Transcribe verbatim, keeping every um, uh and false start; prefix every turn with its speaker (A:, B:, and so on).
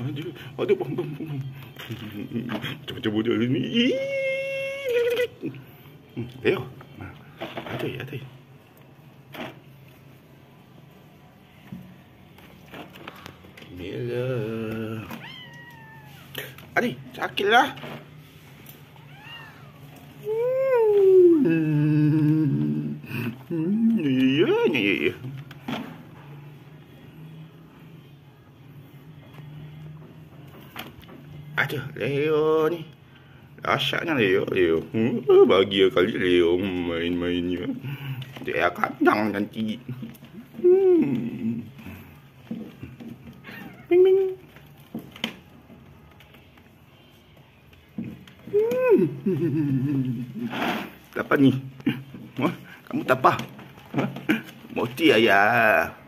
A: Aduh, aduh, bom, bom, bom. Macam-macam bodoh ni. Leo. Aduh, aduh. Bila. Aduh, sakitlah. Ya, ya, ya. Aduh, Leo ni. Asyaknya Leo, Leo. Hmm, bahagia kali Leo main-mainnya. Dia kandang nanti. Hmm. Bing, bing. Hmm. Apa ni? Kamu tak apa? Moti ayah.